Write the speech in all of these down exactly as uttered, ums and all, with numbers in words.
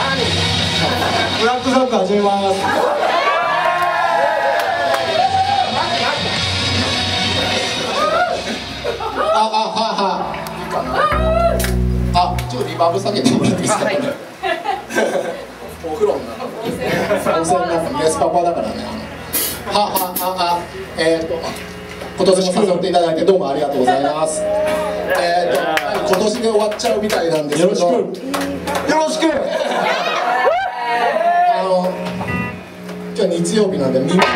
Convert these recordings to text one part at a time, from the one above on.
ブラックジョーク始めます。あ、あ、は、は。いいかな。あ、ちょっとリバーブ下げてもらっていいですか。お風呂の中。温泉の中、メスパパだからね。は、は、は、は。えっと。今年も誘っていただいて、どうもありがとうございます。えっと、今年で終わっちゃうみたいなんですけど。よろしく。よろしく。あの。今日日曜日なんで、みんな。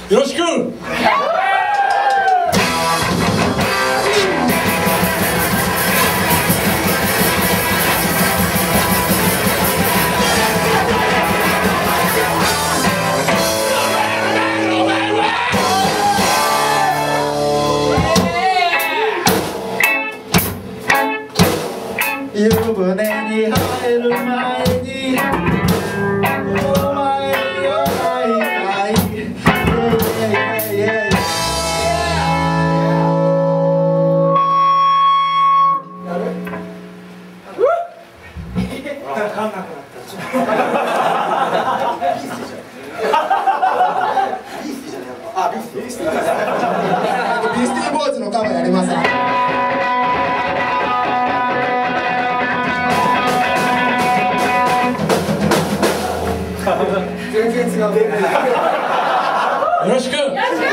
よろしく。 湯船に入る前にお前に会いたい。ビスティーボーイズのカバーやります。全然違う。 よろしく。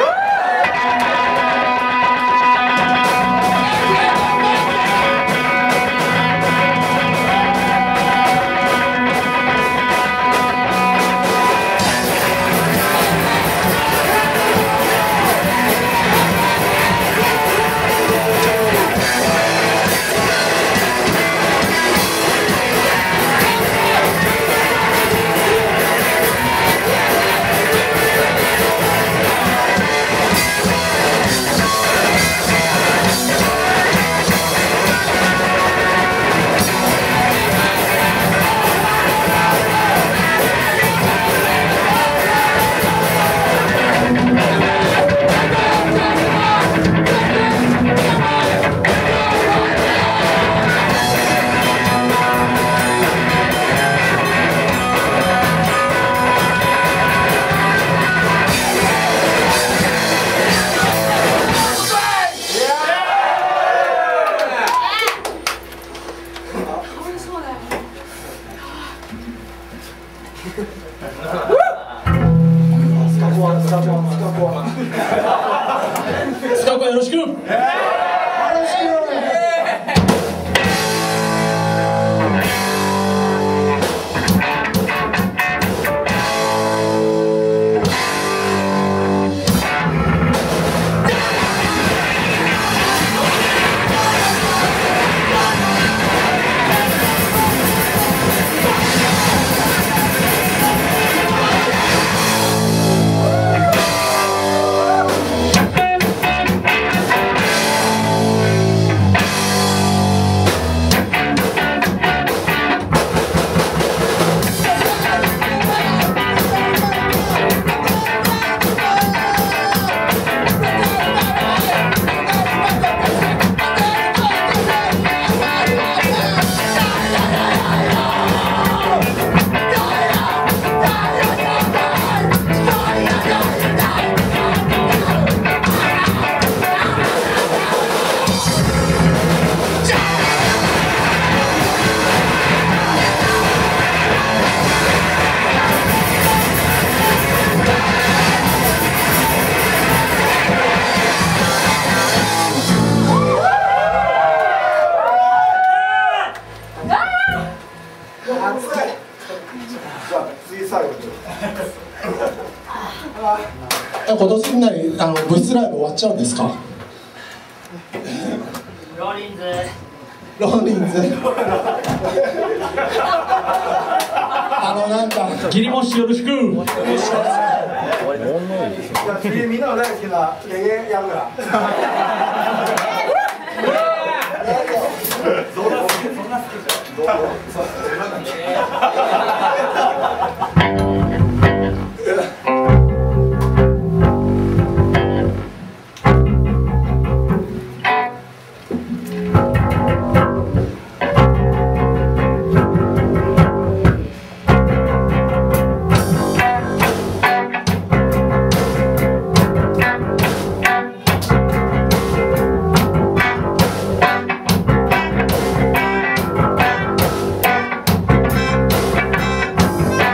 スカコよろしく。今年になりあの部室ライブ終わっちゃうんですか？ ローリンズローリンズあのなんか切りもしよろしく。 次みんなの大好きなレゲエやるから。そんな好きそんな好きじゃん。 Yeah.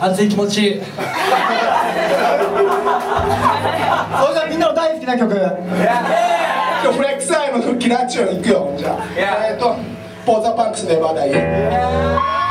熱い気持ちいい。それじゃあみんなの大好きな曲、 今日フレックスアイの復帰ラッチオに行くよ。じゃあえっとポーザーパンクスネバーダイエ